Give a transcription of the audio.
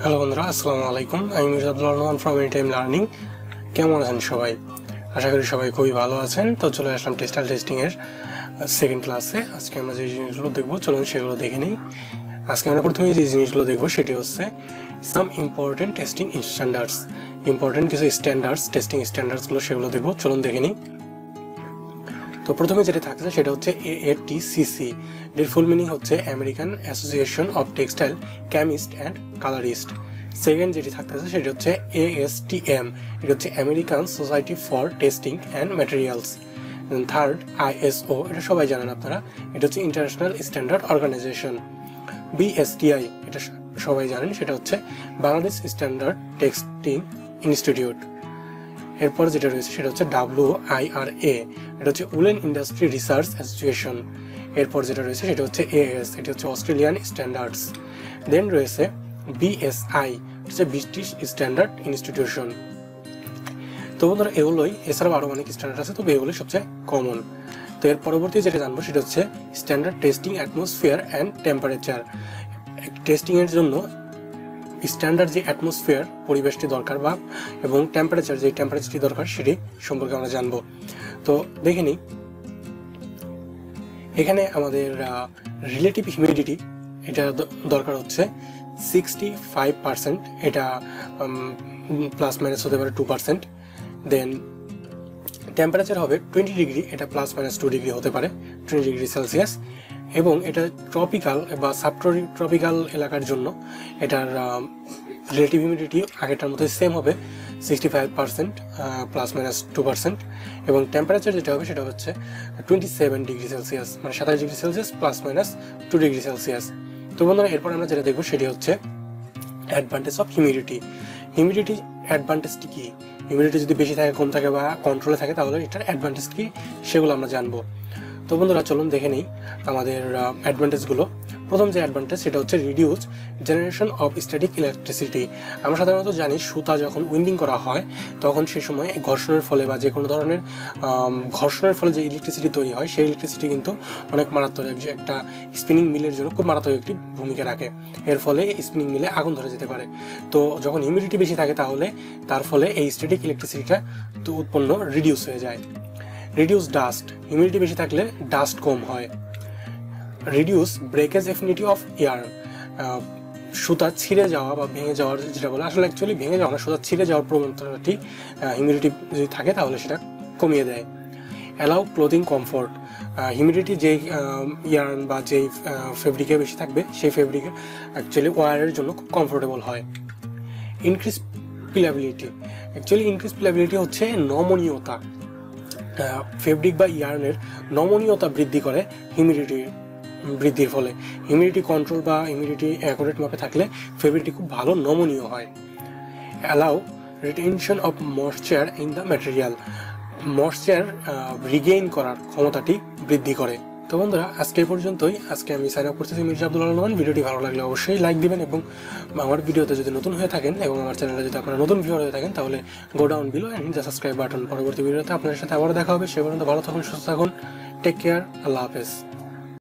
Hello বন্ধুরা, আসসালামু আলাইকুম। আমি Mirza Abdul Rahman from anytime learning. কেমন আছেন সবাই? আশা করি সবাই খুবই ভালো আছেন। তো চলে আসলাম টেক্সটাইল টেস্টিং এর সেকেন্ড ক্লাসে। আজকে আমরা যে জিনিসগুলো দেখবো, চলুন সেগুলো দেখে নিই। আজকে আমরা প্রথমে যে জিনিসগুলো দেখবো সেটি হচ্ছে some important testing standards. Important কিছু স্ট্যান্ডার্ডস, টেস্টিং স্ট্যান্ডার্ডসগুলো সেগুলো দেখবো, চলুন দেখে নিই। তো প্রথমে যেটা থাকছে সেটা হচ্ছে AFTCC, এর ফুল মিনিং হচ্ছে American association of textile chemist and colourist. Second যেটি থাকতেছে সেটা হচ্ছে ASTM, এটা হচ্ছে American society for testing and materials. Third ISO, এটা সবাই জানেন আপনারা, এটা হচ্ছে ইন্টারন্যাশনাল স্ট্যান্ডার্ড অর্গানাইজেশন। BSTI, এটা সবাই জানেন, সেটা হচ্ছে বাংলাদেশ স্ট্যান্ডার্ড টেস্টিং ইনস্টিটিউট। এরপর যেটা রয়েছে সেটা হচ্ছে WIRA, এটা হচ্ছে উলেন ইন্ডাস্ট্রি রিসার্চ অ্যাসোসিয়েশন। এরপর যেটা রয়েছে সেটা হচ্ছে AS, এটা হচ্ছে অস্ট্রেলিয়ান স্ট্যান্ডার্ডস। দেন রয়েছে BSI, হচ্ছে ব্রিটিশ স্ট্যান্ডার্ড ইনস্টিটিউশন। তো বন্ধুরা এগুলোই, এছাড়াও আরও অনেক স্ট্যান্ডার্ড আছে, তবে এগুলোই সবচেয়ে কমন। তো এর পরবর্তী যেটা জানবো সেটা হচ্ছে standard testing atmosphere and temperature. টেস্টিংয়ের জন্য স্ট্যান্ডার্ড যে অ্যাটমসফিয়ার, পরিবেশটি দরকার বা এবং টেম্পারেচার, যে টেম্পারেচারটি দরকার সেটি সম্পর্কে আমরা জানবো। তো দেখে নিই, এখানে আমাদের রিলেটিভ হিউমিডিটি এটা দরকার হচ্ছে 65%, এটা প্লাস মাইনাস হতে পারে 2%। দেন টেম্পারেচার হবে 20 ডিগ্রি, এটা প্লাস মাইনাস 2 ডিগ্রি হতে পারে, 20 ডিগ্রি সেলসিয়াস। এবং এটা ট্রপিক্যাল বা সাবট্রপিক্যাল এলাকার জন্য এটার রিলেটিভ হিউমিডিটি আগেরটার মধ্যে সেম হবে, 65% প্লাস মাইনাস 2%। এবং টেম্পারেচার যেটা হবে সেটা হচ্ছে 27 ডিগ্রি সেলসিয়াস, মানে 27 degree Celsius plus minus 2 degree Celsius. তো বন্ধুরা এরপর আমরা যেটা দেখবো সেটি হচ্ছে অ্যাডভান্টেজ অফ হিউমিডিটি। হিউমিডিটি অ্যাডভান্টেজটি কী? হিউমিডিটি যদি বেশি থাকে, কম থাকে বা কন্ট্রোলে থাকে, তাহলে এটার অ্যাডভান্টেজ কী সেগুলো আমরা জানবো। তো বন্ধুরা চলুন দেখে নিই আমাদের অ্যাডভান্টেজগুলো। প্রথম যে অ্যাডভান্টেজ সেটা হচ্ছে reduce generation of static electricity. আমরা সাধারণত জানি সুতা যখন উইন্ডিং করা হয় তখন সেই সময় ঘর্ষণের ফলে বা যে কোনো ধরনের ঘর্ষণের ফলে যে ইলেকট্রিসিটি তৈরি হয়, সেই ইলেকট্রিসিটি কিন্তু অনেক মারাত্মক, একটা স্পিনিং মিলের জন্য খুব মারাত্মক একটি ভূমিকা রাখে। এর ফলে স্পিনিং মিলে আগুন ধরে যেতে পারে। তো যখন হিউমিডিটি বেশি থাকে তাহলে তার ফলে এই স্ট্যাটিক ইলেকট্রিসিটিটা উৎপন্ন রিডিউস হয়ে যায়। রিডিউস ডাস্ট, হিউমিডিটি বেশি থাকলে ডাস্ট কম হয়। Reduce breakage affinity of air, সুতা ছিঁড়ে যাওয়া বা ভেঙে যাওয়ার যেটা বলে, আসলে অ্যাকচুয়ালি ভেঙে যাওয়া না, সুতা ছিঁড়ে যাওয়ার প্রবণতাটি হিউমিডিটি যদি থাকে তাহলে সেটা কমিয়ে দেয়। অ্যালাউ ক্লোদিং কমফোর্ট, হিউমিডিটি যেই ইয়ার্ন বা যেই ফেব্রিকে বেশি থাকবে সেই ফেব্রিকে অ্যাকচুয়ালি ওয়ারের জন্য খুব কমফোর্টেবল হয়। Increase pilability, actually increase pilability হচ্ছে নমনীয়তা। ফেব্রিক বা ইয়ার্নের নমনীয়তা বৃদ্ধি করে হিউমিডিটি বৃদ্ধির ফলে। হিউমিডিটি কন্ট্রোল বা হিউমিডিটি অ্যাকুরেট মাপে থাকলে ফেব্রিকটি খুব ভালো নমনীয় হয়। Allow retention of moisture in the material, moisture regain করার ক্ষমতাটি বৃদ্ধি করে। তো বন্ধুরা আজকে এই পর্যন্তই। আজকে আমি সাইন আপ করতেছি মির্জা আব্দুল রহমান। ভিডিওটি ভালো লাগলে অবশ্যই লাইক দিবেন, এবং আমার ভিডিওতে যদি নতুন হয়ে থাকেন এবং আমার চ্যানেলে যদি আপনারা নতুন ভিউয়ার হয়ে থাকেন তাহলে go down below and hit the subscribe button. পরবর্তী ভিডিওতে আপনাদের সাথে আবার দেখা হবে। সে পর্যন্ত ভালো থাকুন, সুস্থ থাকুন, টেক কেয়ার, আল্লাহ হাফেজ।